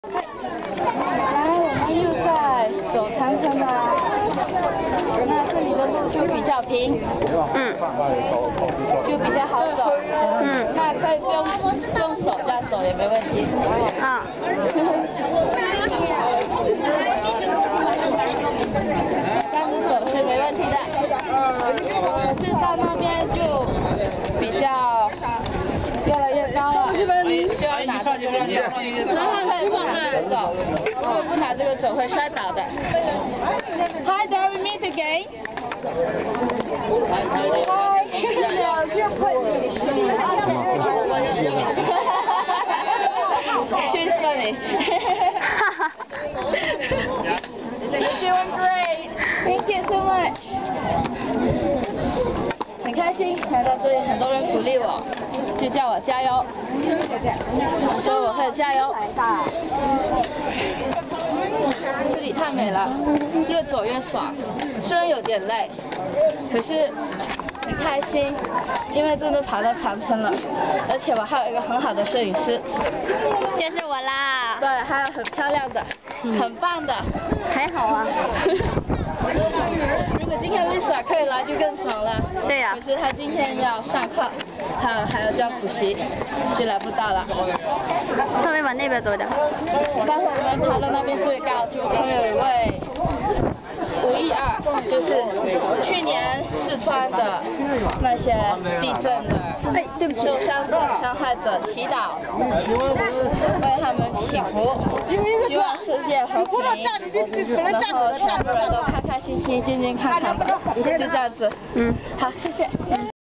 来，我们又在走长城啦。那这里的路就比较平，就比较好走。那可以不用手这样走也没问题。这样子走是没问题的。可是到那边就比较越来越高了，就要拿着这个走，然后可以不拿这个走，如果不拿这个走会摔倒的。Hi, there we meet again. Hi. She's funny. You're doing great. Thank you so much. 很开心来到这里，很多人鼓励我，就叫我加油，所以我会加油。这里太美了，越走越爽，虽然有点累，可是很开心，因为真的爬到长城了，而且我还有一个很好的摄影师， 就是我啦。 对，还有很漂亮的，很棒的， 还好啊。 如果今天 Lisa 可以来就更爽了。 对呀。 可是她今天要上课，还要教补习，就来不到了。 他们往那边走的。 待会我们爬到那边最高，就可以为512，就是去年四川的那些地震的受伤者、伤害者祈祷，为他们祈福，希望世界和平，然后全部人都开开心心、健健康康的，就这样子。好，谢谢。